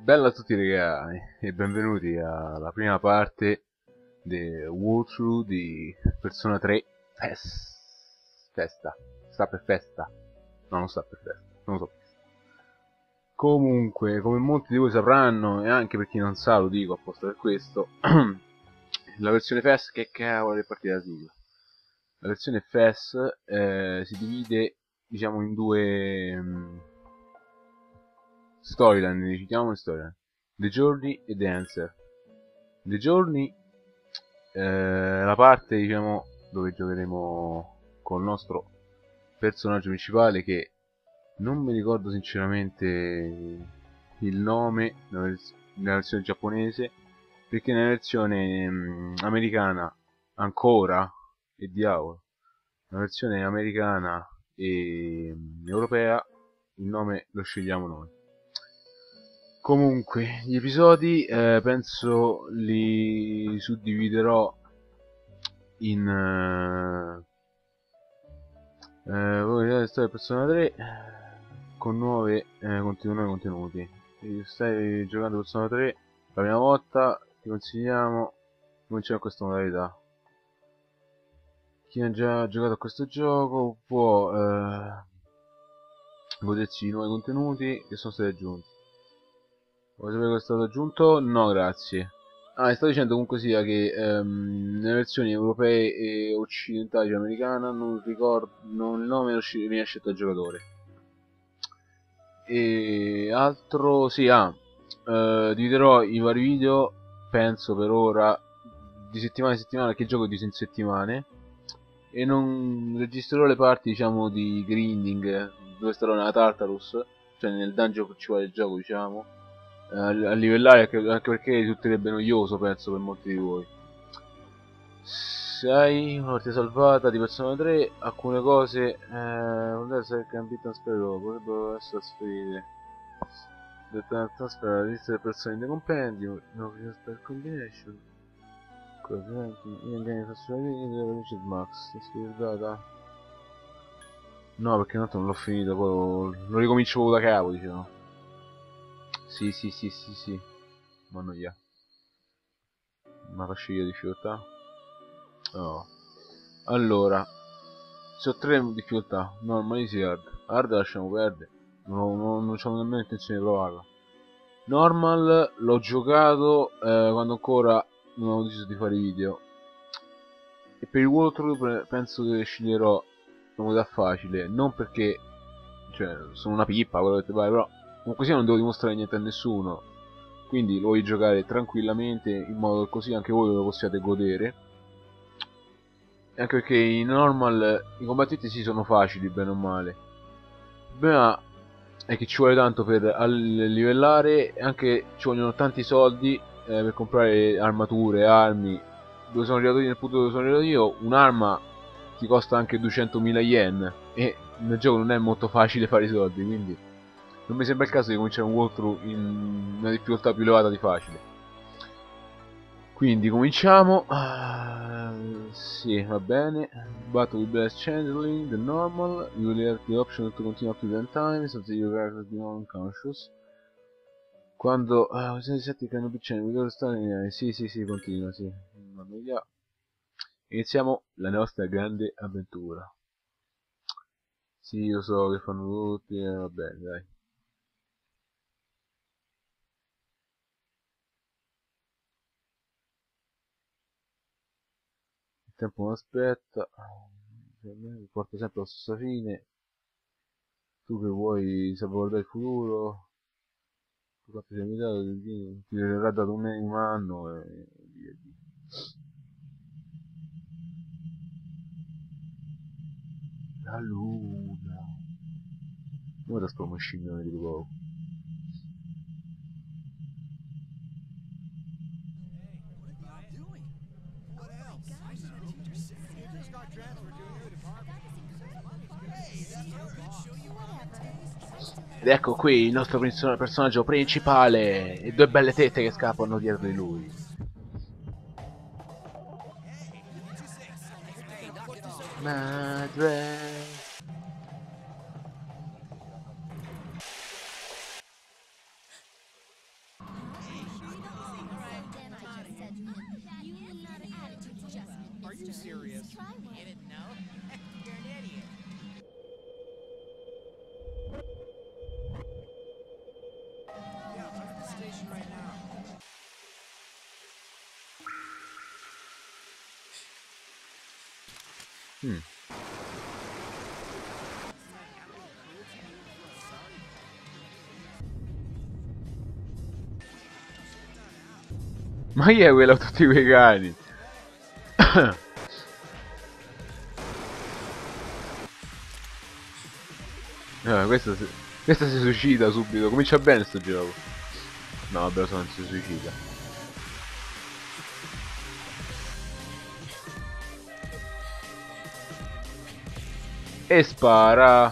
Bella a tutti ragazzi e benvenuti alla prima parte del walkthrough di Persona 3 Festa. Sta per festa? No, non sta per festa, non lo so. Comunque, come molti di voi sapranno, e anche per chi non sa lo dico apposta per questo, la versione FES, che cavolo è partita la sigla? La versione FES si divide, diciamo, in due storyline, citiamo le storyline. The Journey e The Answer. The Journey è la parte, diciamo, dove giocheremo con il nostro personaggio principale, che non mi ricordo sinceramente il nome nella versione giapponese, perché nella versione americana ancora, e diavolo, nella versione americana e europea il nome lo scegliamo noi. Comunque, gli episodi penso li suddividerò in voi vedete storia Persona 3 con nuovi contenuti. Se stai giocando Persona 3 la prima volta, ti consigliamo cominciare questa modalità. Chi ha già giocato a questo gioco può godersi i nuovi contenuti che sono stati aggiunti. Vuoi sapere cosa è stato aggiunto? No, grazie. Ah, sto dicendo comunque sia che nelle versioni europee e occidentali, cioè americana, non ricordo, il nome viene scelto dal giocatore. E altro, sì, dividerò i vari video, penso per ora, di settimana in settimana, che gioco di settimane, e non registrerò le parti, diciamo, di grinding, dove starò nella Tartarus, cioè nel dungeon principale del gioco, diciamo, a livellare, anche perché risulterebbe noioso, penso, per molti di voi. Se hai una partita salvata di Persona 3, alcune cose potrebbero essere cambiate potrebbero essere trasferite. Detta trasferire la lista delle persone in the compendium, no spell combination. In game trasferire max, trasferire data. No, perché tanto non l'ho finito, poi lo ricomincio proprio da capo, diciamo. Sì. Ma noia. Ma faccio io difficoltà? No. Allora, ci ho tre difficoltà. Normal, easy, hard. Hard lasciamo perdere. Non c'ho nemmeno intenzione di provarla. Normal l'ho giocato quando ancora non avevo deciso di fare video. E per il walkthrough penso che sceglierò una modalità facile. Non perché, cioè, sono una pippa, quello che ti pare, però comunque sia non devo dimostrare niente a nessuno. Quindi lo voglio giocare tranquillamente, in modo che così anche voi lo possiate godere. Anche perché in normal i combattenti sì sono facili, bene o male. Il problema è che ci vuole tanto per livellare, e anche ci vogliono tanti soldi per comprare armature, armi. Dove sono arrivato io, nel punto dove sono arrivato io, un'arma ti costa anche 200.000 yen, e nel gioco non è molto facile fare i soldi, quindi non mi sembra il caso di cominciare un walkthrough in una difficoltà più elevata di facile. Quindi cominciamo. Sì, va bene. Battle with Blast Changeling, the normal. You will have the option to continue up to 10 times until your character is unconscious. Quando questi set can be changed without stare. Sì, continua, sì. Via. Iniziamo la nostra grande avventura. Sì, io so che fanno tutti, va bene, dai. Il tempo non aspetta. Porta sempre alla stessa fine. Tu che vuoi salvaguardare il futuro, tu quanto sei limitato, ti verrà dato un anno e via. La luna. Ora trasformo in scimmia di poco. Ed ecco qui il nostro personaggio principale e due belle tette che scappano dietro di lui. Madre. you serious? You didn't know? You're an idiot. Yeah, I'm at the station right now. Ma chi è quello con tutti quei cani? Questa si suicida subito. Comincia bene sto gioco. No, vabbè, lo so, non si suicida. E spara.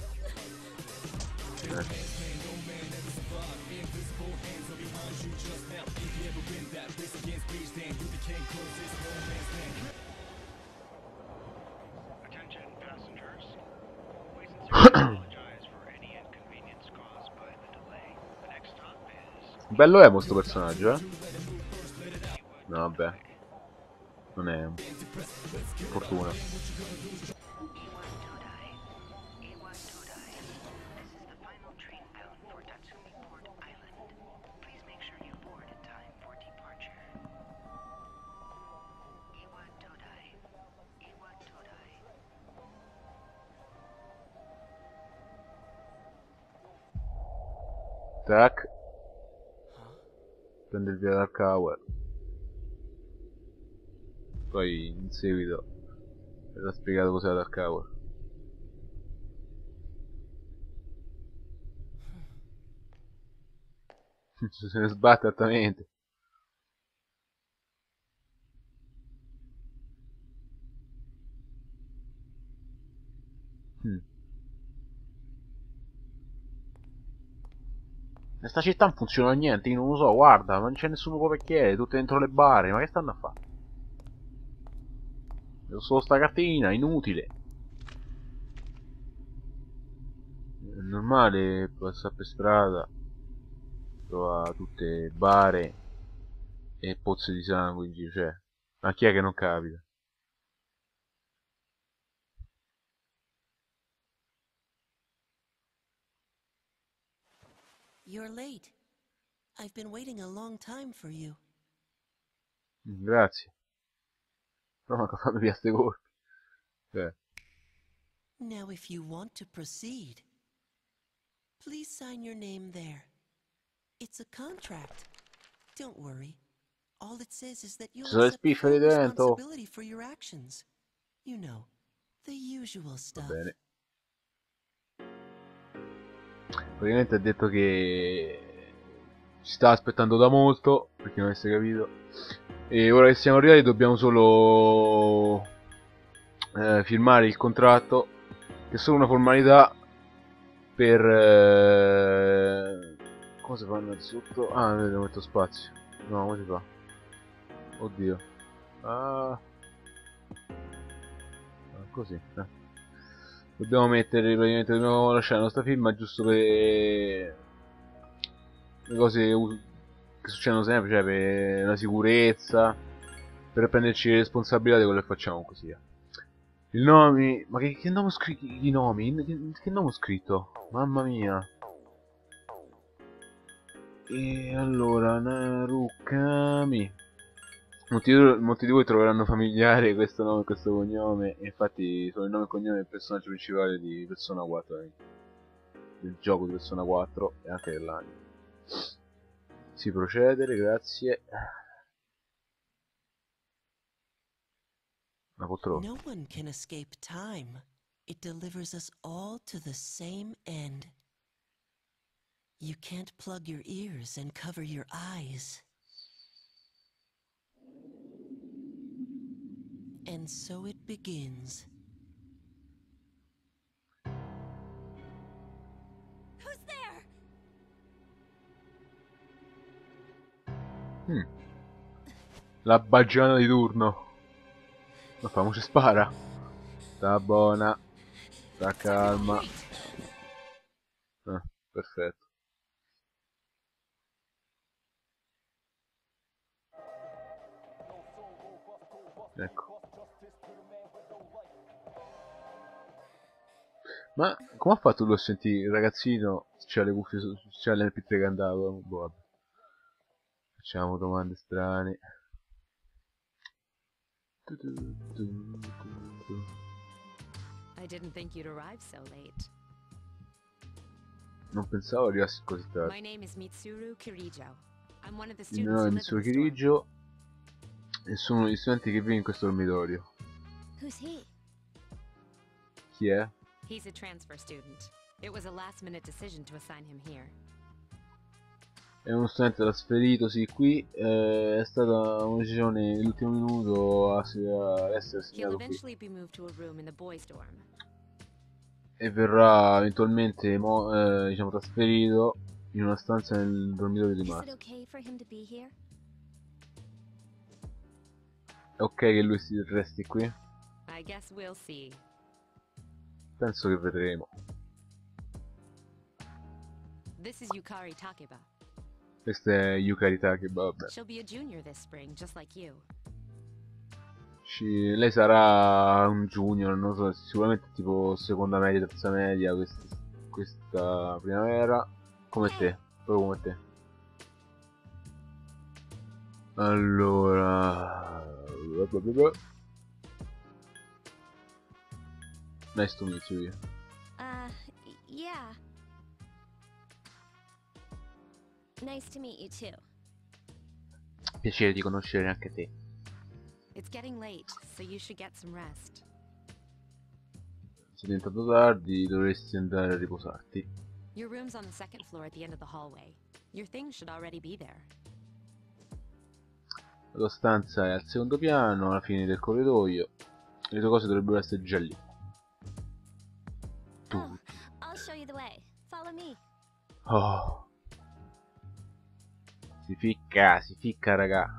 Attention passengers. We sincerely apologize for any inconvenience caused by the delay. The next stop is Bello emo sto personaggio, eh? No, vabbè. Non è emo. Fortuna. Iwan Todai. Iwan Todai. This is the final train bound for Tatsumi Port Island. Please make sure you board in time for departure. Iwan Todai. Iwan Todai. Tac. Prende il via dal Tower. Poi in seguito verrà spiegato cos'è la Dark Tower. Se ne sbatte altamente. In sta città non funziona niente, io non lo so, guarda, non c'è nessuno come chiede, tutte dentro le bare, ma che stanno a fare? Vedo solo sta cartina, inutile. È normale passare per strada, trova tutte bare e pozze di sangue in giro, cioè, ma chi è che non capita? You're late. I've been waiting a long time for you. Grazie. No, ma fammi via ste colpi. Now, if you want to proceed, please sign your name there. It's a contract. Don't worry. All it says is that you'll Ci sono le accept spiffere full dentro. responsibility for your actions. You know, the usual Va stuff. bene. Praticamente ha detto che ci sta aspettando da molto, per chi non avesse capito. E ora che siamo arrivati dobbiamo solo firmare il contratto, che è solo una formalità per... come si fa innanzitutto? Ah, devo mettere spazio. No, come si fa? Oddio. Ah, così. Dobbiamo mettere, praticamente dobbiamo lasciare la nostra firma giusto per le cose che succedono sempre, cioè per la sicurezza, per prenderci le responsabilità di quello che facciamo, così via. Il nome, ma che nome ho scritto? I nomi? Che nome ho scritto? Mamma mia. E allora, Narukami. Molti di voi troveranno familiare questo nome e questo cognome, e infatti sono il nome e cognome del personaggio principale di Persona 4, del gioco di Persona 4 e anche dell'anime. Sì, procedere, grazie. Una poltrona. No one can escape time. It delivers us all to the same end. You can't plug your ears and cover your eyes. And so it begins. Who's there? La baggiana di turno. Ma fa, mo ci spara. Sta buona. Sta calma. Perfetto. Ecco. Ma come ha fatto lui a sentire il ragazzino se c'ha le cuffie se c'ha l'MP3 che andava? Boh, vabbè. Facciamo domande strane. Tu, tu, tu, tu. I didn't think you'd arrive so late. Non pensavo arrivassi così tardi. My name is Mitsuru Kirijo. I'm one of the Il students mio nome who è live Mitsuru in the store. Kirijo e sono uno degli studenti che vive in questo dormitorio. Who's he? Chi è? He's a transfer student. It was a last-minute decision to assign him here. È uno studente trasferitosi qui, è stata una decisione nell'ultimo minuto a essere He'll assegnato qui eventually be moved to a room in the boys' dorm. e verrà eventualmente diciamo trasferito in una stanza nel dormitorio di Is it Master. okay for him to be here? È ok che lui si resti qui? I guess we'll see. Penso che vedremo. This is Yukari Takeba. Questa è Yukari Takeba, vabbè. She'll be a junior this spring, just like you. Lei sarà un junior, non so, sicuramente tipo seconda media, terza media questa primavera. Come te, proprio come te. Allora... Nice to meet you. Yeah. Nice to meet you too. Piacere di conoscere anche te. It's getting late, so you should get some rest. Se è diventato tardi, dovresti andare a riposarti. Your room's on the second floor at the end of the hallway. Your things should already be there. La tua stanza è al secondo piano, alla fine del corridoio. Le tue cose dovrebbero essere già lì. Oh, I'll show you the way. Follow me. Oh. Si ficca, raga.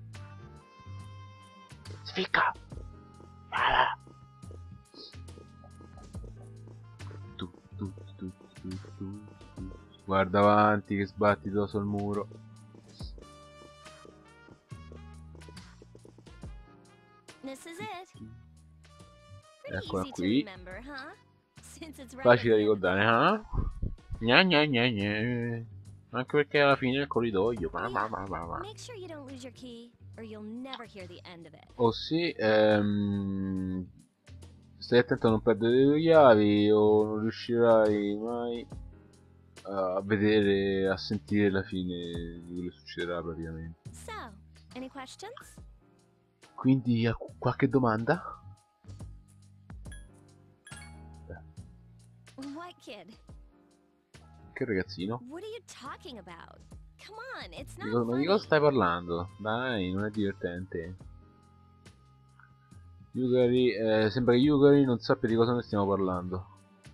Si ficca. Ah. Tu. Guarda avanti che sbatti tu sul muro. This is it. Pretty Eccola easy to qui. remember, huh? Since it's right Facile da at the end of the ricordare, hall. Gna. Anche perché alla fine del corridoio. Make sure you don't lose your key, or you'll never hear the end of it. Oh sì, stai attento a non perdere le tue chiavi o non riuscirai mai a vedere, a sentire la fine di quello che succederà praticamente. So, any questions? Quindi qualche domanda? What kid? Che ragazzino? What are you talking about? Come on, it's Ma not di cosa funny. stai parlando? Dai, non è divertente. Yukari, sembra che Yukari non sappia di cosa ne stiamo parlando.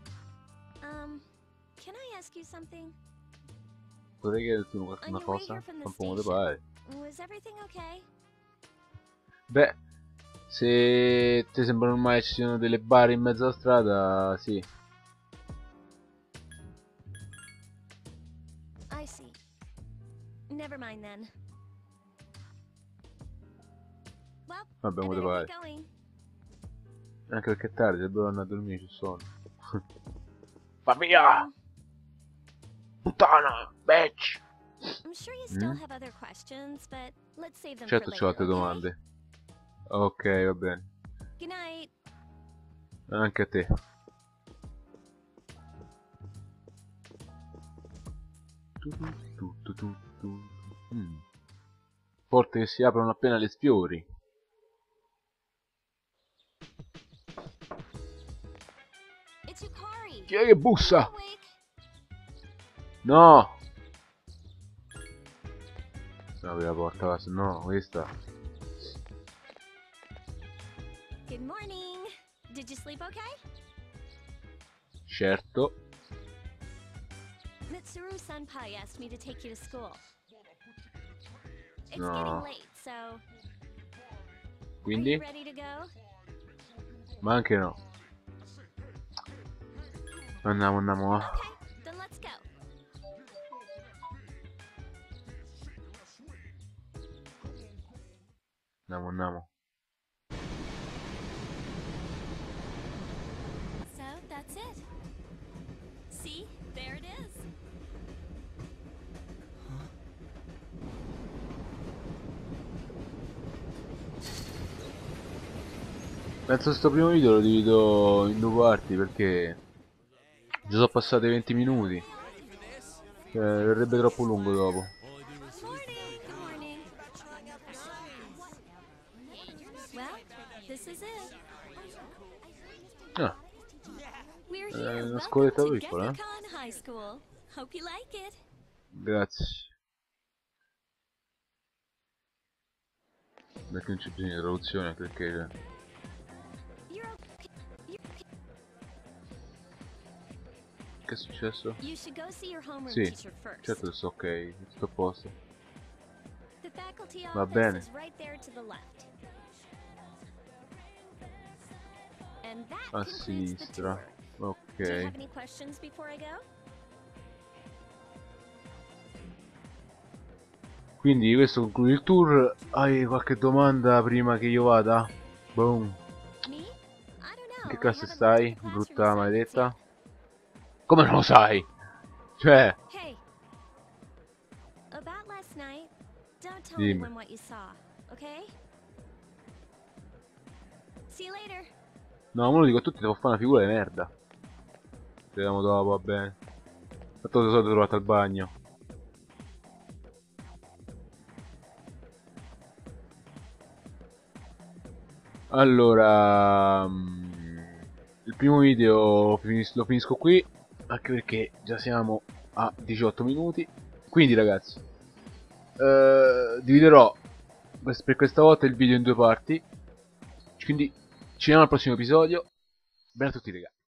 Can I ask you something? Potrei chiederti una On your way cosa? here from the Tampoco te station, pare. was everything okay? Beh, se ti sembra normale ci siano delle bare in mezzo alla strada, sì. I see. Never mind then. Well, Vabbè, I come te better pare. get going. Anche perché è tardi, dobbiamo andare a dormire, ci sono. Va via! Puttana! Bitch! I'm sure you still have other questions, but let's save them Certo for c'ho later, altre okay? domande. Ok, va bene. Good night. Anche a te. Porte che si aprono appena le sfiori. It's Yukari. Chi è che bussa? Awake. No! Apri la porta, va, se no, questa. Good morning. Did you sleep okay? Certo. Mitsuru Senpai asked me to take you to school. It's No. getting late, so are Quindi? you ready to go? Ma anche no. Andiamo. Okay, then let's go. Andiamo. So that's it. There it is. Penso sto primo video lo divido in 2 parti perché già sono passati 20 minuti. Cioè, verrebbe troppo lungo dopo. Morning. Good morning. Well, this is it. Ah, We're here. una Welcome scuoletta to piccola, Gekka-Kan High School. Hope you like it. grazie. Perché non c'è bisogno di traduzione perché... You're okay. Che è successo? You should go see your homeroom Sì, teacher first. certo che sto ok, tutto a posto. The faculty Va office bene. is right there to the left. And that A concludes the sinistra. tour. Do you Ok. have any questions before I go? Quindi questo conclude il tour. Hai qualche domanda prima che io vada? Boom. Me? I don't know. Che I classe haven't stai? looked at the Brutta classroom maledetta? assignments Come non lo sai? Cioè, yet. Hey. About last night, don't tell Dimmi. anyone what you saw, okay? See you later. no, me lo dico a tutti, devo fare una figura di merda. Ci vediamo dopo, va bene. Tanto te sono trovato al bagno. Allora, il primo video lo finisco qui, anche perché già siamo a 18 minuti. Quindi ragazzi, dividerò per questa volta il video in 2 parti. Quindi ci vediamo al prossimo episodio. Bene a tutti ragazzi.